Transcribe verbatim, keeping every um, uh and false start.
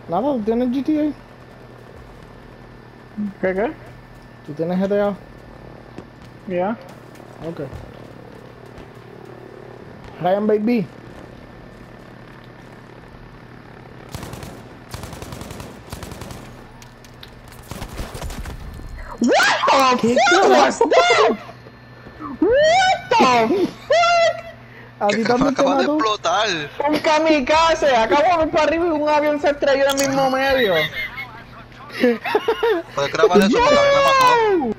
Nada, ¿tú tienes G T A? ¿Qué qué? ¿Tú tienes G T A? Ya. Ok. Ryan Baby. What the ¿Qué fuck was carajo? that? What the fuck? ¿A Que ti acaba, también te acaba de mató? explotar. Un kamikaze. Acabo de ver para arriba y un avión se estrelló en el mismo medio. Puedes grabar eso porque a mí me mató. ¡Yo!